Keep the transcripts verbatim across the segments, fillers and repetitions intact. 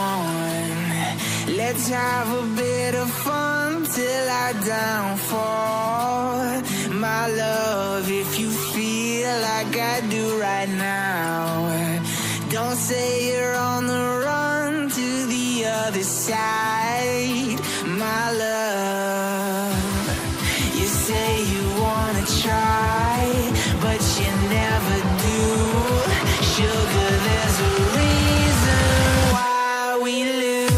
on. Let's have a bit of fun till I downfall. My love, if you feel like I do right now, don't say you're on the run to the other side. My love, you say you wanna try, but you never do. Sugar, there's a reason why we lose.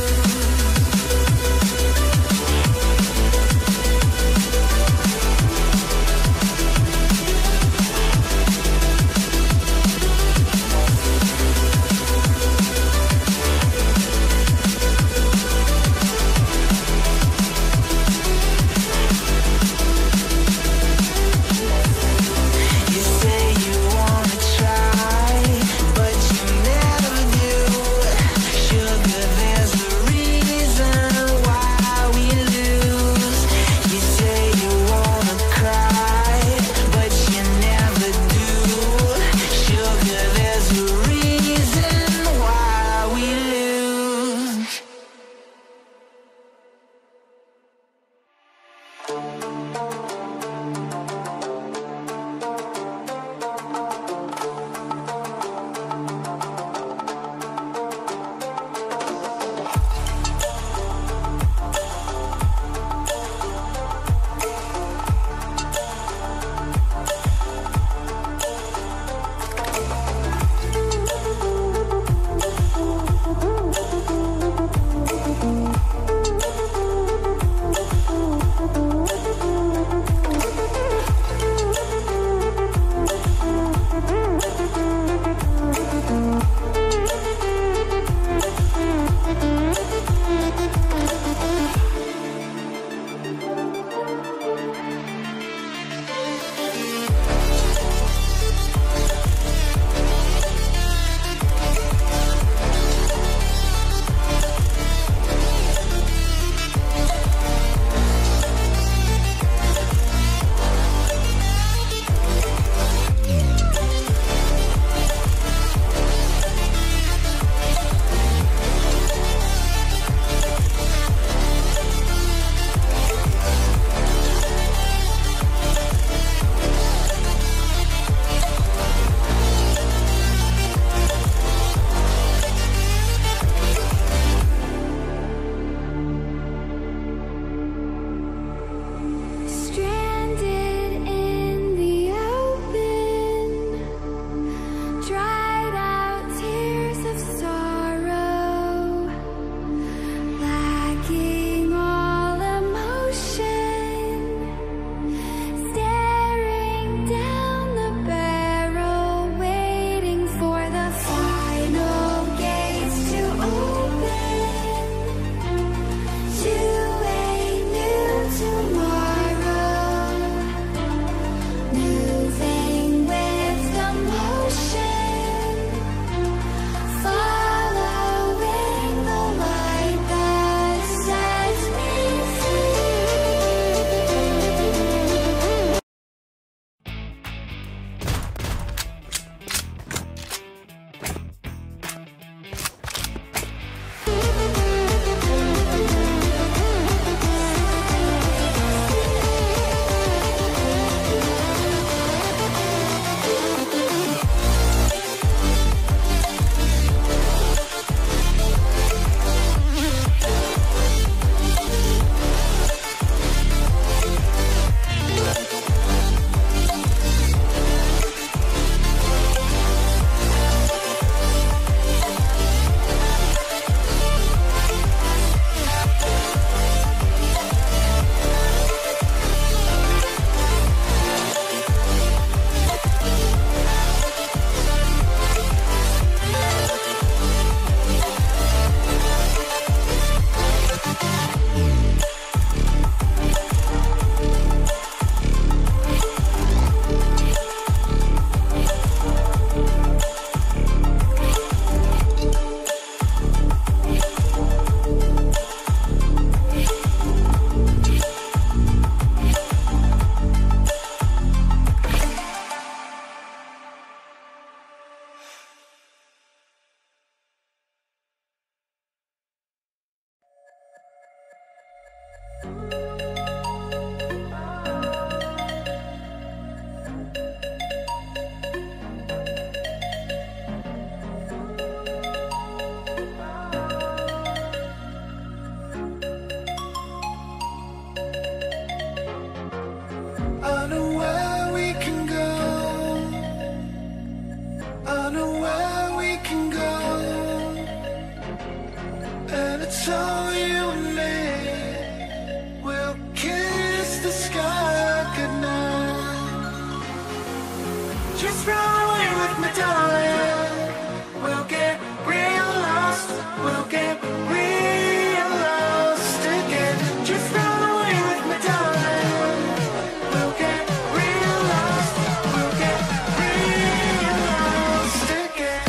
And it's all you and me. We'll kiss the sky goodnight. Just run away with me, darling. We'll get real lost. We'll get real lost again. Just run away with me, darling. We'll get real lost. We'll get real lost again.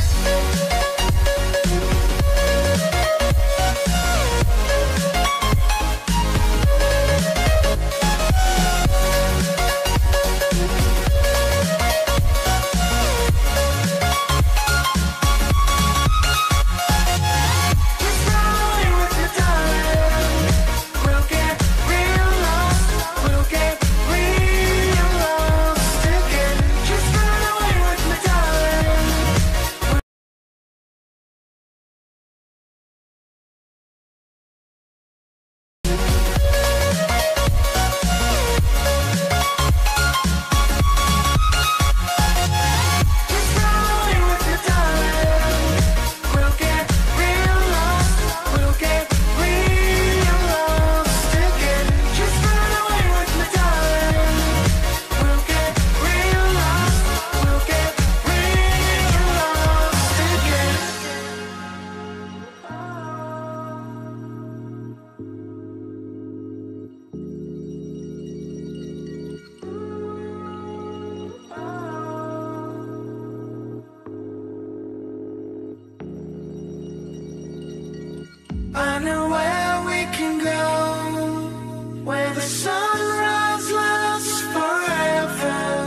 I know where we can go, where the sunrise lasts forever.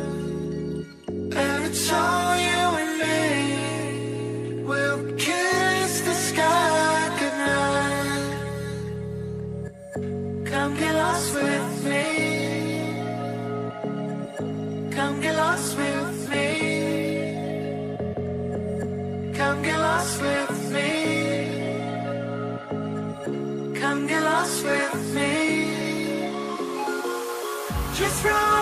And it's all you and me. We'll kiss the sky goodnight. Come get lost with me. Come get lost with me. Come get lost with me. Come get lost with me. Just run.